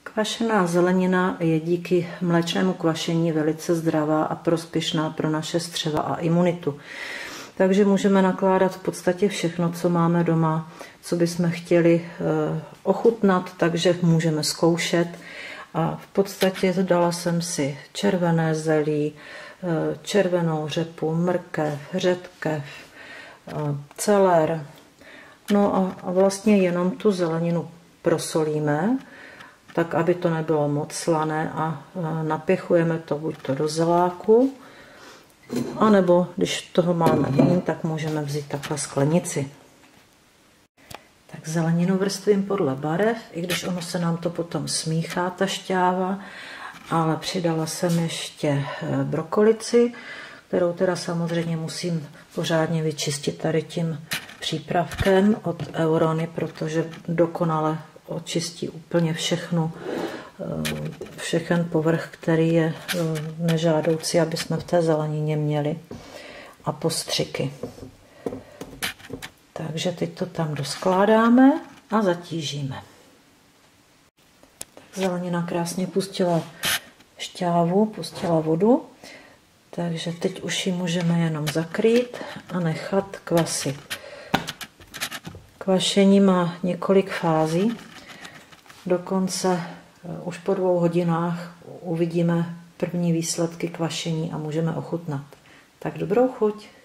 Kvašená zelenina je díky mléčnému kvašení velice zdravá a prospěšná pro naše střeva a imunitu. Takže můžeme nakládat v podstatě všechno, co máme doma, co bychom chtěli ochutnat, takže můžeme zkoušet. A v podstatě dala jsem si červené zelí, červenou řepu, mrkev, řetkev, celer. No a vlastně jenom tu zeleninu prosolíme, tak aby to nebylo moc slané a napěchujeme to buď to do zeláku, anebo když toho máme míň, tak můžeme vzít takhle sklenici. Tak zeleninu vrstvím podle barev, i když ono se nám to potom smíchá, ta šťáva, ale přidala jsem ještě brokolici, kterou teda samozřejmě musím pořádně vyčistit tady tím přípravkem od Eurony, protože dokonale očistí úplně všechen povrch, který je nežádoucí, aby jsme v té zelenině měli, a postřiky. Takže teď to tam doskládáme a zatížíme. Tak zelenina krásně pustila šťávu, pustila vodu, takže teď už ji můžeme jenom zakrýt a nechat kvasit. Kvašení má několik fází, dokonce už po 2 hodinách uvidíme první výsledky kvašení a můžeme ochutnat. Tak dobrou chuť!